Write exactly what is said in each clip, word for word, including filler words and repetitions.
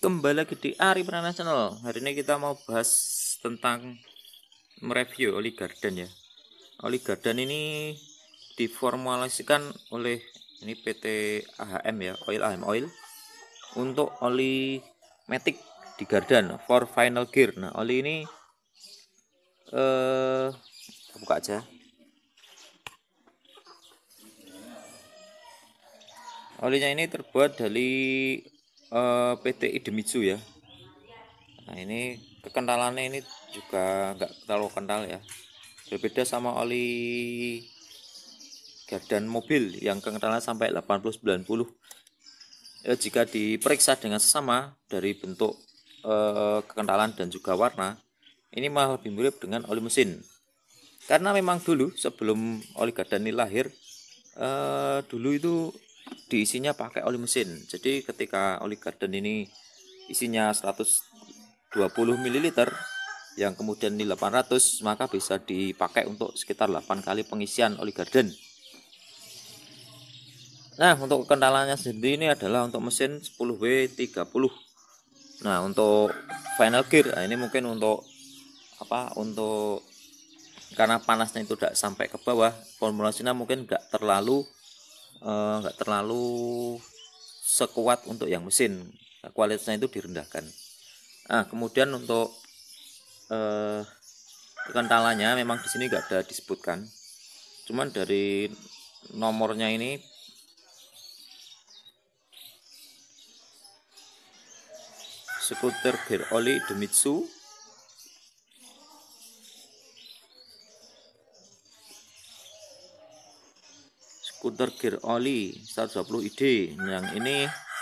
Kembali lagi di Ari Pranana Channel. Hari ini kita mau bahas tentang mereview oli garden ya. Oli garden ini diformulasikan oleh ini P T A H M ya, Oil A H M Oil untuk oli matic di garden for final gear. Nah, oli ini eh buka aja. Olinya ini terbuat dari eh, P T Idemitsu ya. Nah, ini kekentalannya ini juga nggak terlalu kental ya. Berbeda sama oli gardan mobil yang kekentalan sampai delapan puluh sembilan puluh. Ya, jika diperiksa dengan sesama dari bentuk eh, kekentalan dan juga warna, ini malah lebih mirip dengan oli mesin. Karena memang dulu sebelum oli gardan ini lahir, eh, dulu itu diisinya pakai oli mesin. Jadi ketika oli garden ini isinya seratus dua puluh mililiter yang kemudian di delapan ratus, maka bisa dipakai untuk sekitar delapan kali pengisian oli garden. Nah, untuk kekentalannya sendiri ini adalah untuk mesin sepuluh W tiga puluh. Nah, untuk final gear, nah ini mungkin untuk apa? Untuk karena panasnya itu tidak sampai ke bawah, formulasinya mungkin nggak terlalu nggak eh, terlalu sekuat untuk yang mesin. Nah, kualitasnya itu direndahkan. Nah, kemudian untuk eh, kekentalannya memang di sini nggak ada disebutkan. Cuman dari nomornya ini skuter gear oli Idemitsu skuter gear oli seratus dua puluh I D. Yang ini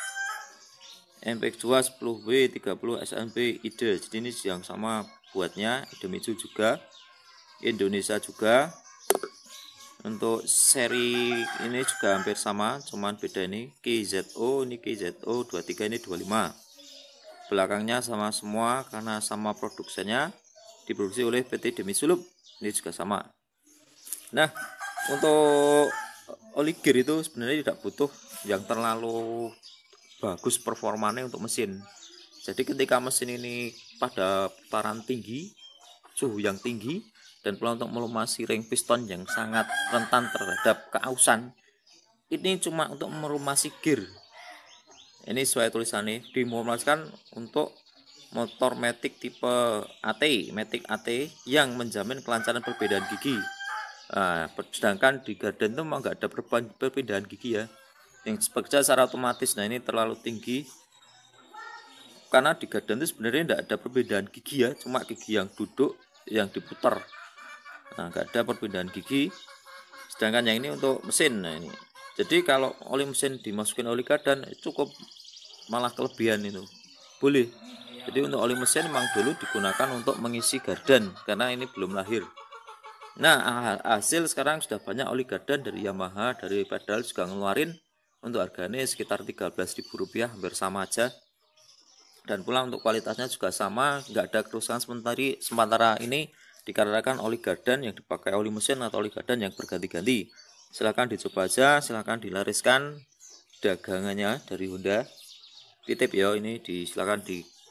M P X dua sepuluh W tiga puluh S M P I D. Jadi ini yang sama buatnya Idemitsu juga, Indonesia juga. Untuk seri ini juga hampir sama, cuman beda ini K Z O, ini K Z O dua puluh tiga, ini dua puluh lima. Belakangnya sama semua karena sama produksinya, diproduksi oleh P T Idemitsu. Ini juga sama. Nah, untuk oli gear itu sebenarnya tidak butuh yang terlalu bagus performanya untuk mesin. Jadi ketika mesin ini pada putaran tinggi, suhu yang tinggi, dan pula untuk melumasi ring piston yang sangat rentan terhadap keausan, ini cuma untuk melumasi gear. Ini sesuai tulisannya dimodifikasikan untuk motor matic tipe A T, matic A T yang menjamin kelancaran perbedaan gigi. Nah, sedangkan di garden itu memang nggak ada perbedaan gigi ya, yang bekerja secara otomatis. Nah, ini terlalu tinggi karena di garden itu sebenarnya tidak ada perbedaan gigi ya, cuma gigi yang duduk yang diputar. Nah, nggak ada perbedaan gigi. Sedangkan yang ini untuk mesin. Nah, ini jadi kalau oli mesin dimasukin oli gardan cukup, malah kelebihan itu boleh. Jadi untuk oli mesin memang dulu digunakan untuk mengisi gardan karena ini belum lahir. Nah, hasil sekarang sudah banyak oli gardan dari Yamaha, dari Pedal juga ngeluarin untuk harganya sekitar tiga belas ribu rupiah, hampir sama aja. Dan pula untuk kualitasnya juga sama, nggak ada kerusakan sementara sementara ini dikarenakan oli gardan yang dipakai oli mesin atau oli gardan yang berganti-ganti. Silahkan dicoba aja, silahkan dilariskan dagangannya dari Honda. Titip ya, ini di silahkan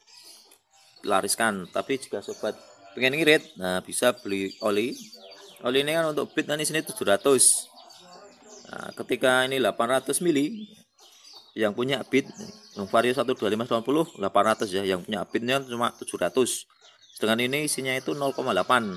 dilariskan. Tapi jika sobat pengen ngirit, nah bisa beli oli. Oli ini kan untuk bit, nah ini sini tujuh ratus. Nah, ketika ini delapan ratus mili, yang punya bit Vario satu dua lima sembilan puluh delapan ratus ya, yang punya bitnya cuma tujuh ratus. Sedangkan ini isinya itu nol koma delapan.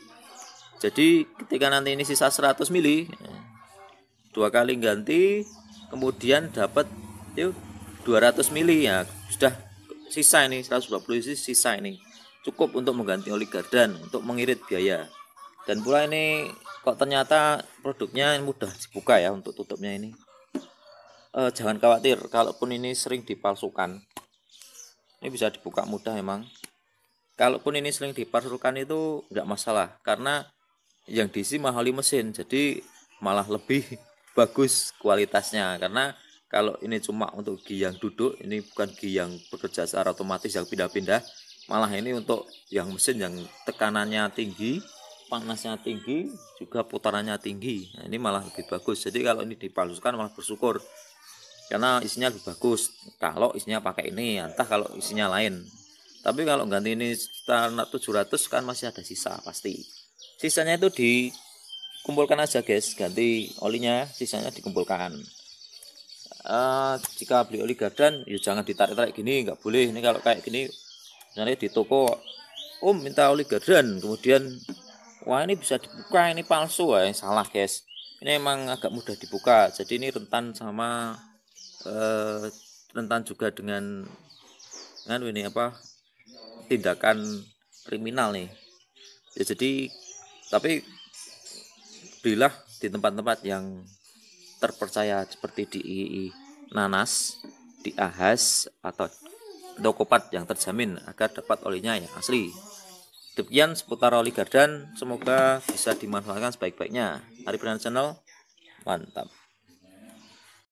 Jadi ketika nanti ini sisa seratus mili, dua kali ganti, kemudian dapat yuk dua ratus mili ya, sudah sisa ini seratus dua puluh isi sisa ini cukup untuk mengganti oli gardan, untuk mengirit biaya. Dan pula ini kok ternyata produknya mudah dibuka ya, untuk tutupnya ini. Eh, jangan khawatir, kalaupun ini sering dipalsukan, ini bisa dibuka mudah emang. Kalaupun ini sering dipalsukan itu nggak masalah, karena yang diisi mahali mesin, jadi malah lebih bagus kualitasnya. Karena kalau ini cuma untuk gigi yang duduk, ini bukan gigi yang bekerja secara otomatis yang pindah-pindah, malah ini untuk yang mesin yang tekanannya tinggi, panasnya tinggi, juga putarannya tinggi. Nah, ini malah lebih bagus. Jadi kalau ini dipalsukan malah bersyukur. karena isinya lebih bagus kalau isinya pakai ini, entah kalau isinya lain. Tapi kalau ganti ini sekitar tujuh ratus kan masih ada sisa pasti. Sisanya itu dikumpulkan aja guys, ganti olinya, sisanya dikumpulkan. Uh, jika beli oli gardan ya jangan ditarik-tarik gini, nggak boleh. Ini kalau kayak gini nanti di toko, om minta oli gardan, kemudian wah ini bisa dibuka, ini palsu, ya salah guys. Ini emang agak mudah dibuka, jadi ini rentan sama uh, rentan juga dengan dengan ini apa tindakan kriminal nih ya. Jadi tapi belilah di tempat-tempat yang terpercaya seperti di Nanas, di Ahas, atau Tokopedia yang terjamin agar dapat olinya yang asli. Demikian seputar oli gardan, semoga bisa dimanfaatkan sebaik-baiknya. Hari Channel, mantap.